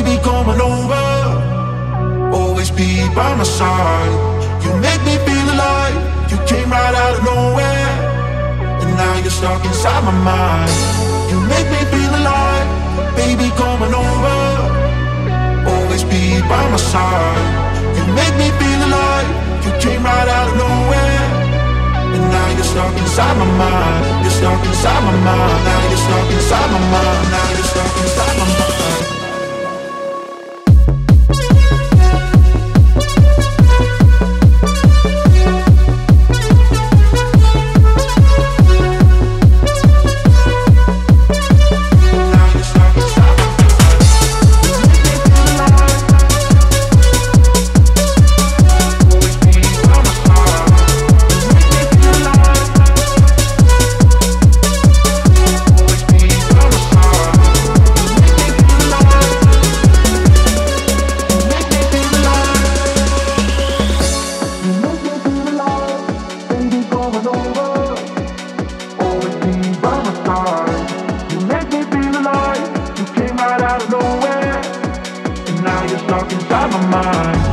baby, come on over. Always be by my side. You make me feel alive. You came right out of nowhere, and now you're stuck inside my mind. You make me feel alive. Baby, come on over. Always be by my side. You make me feel alive. You came right out of nowhere, and now you're stuck inside my mind. You're stuck inside my mind. Now you're stuck inside my mind. Now you're stuck inside my mind. Stuck inside my mind.